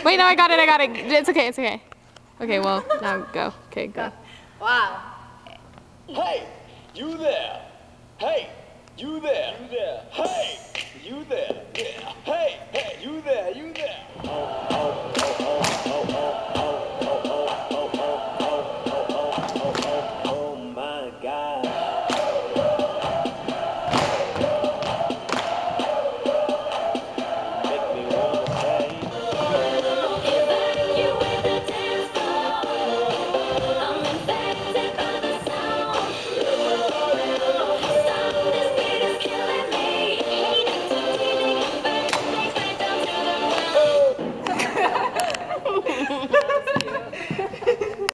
Wait, no, I got it. It's okay, it's okay. Okay, well, now go. Okay, go. Wow. Hey, you there. Hey, you there. You there. Hey, you there. Yeah.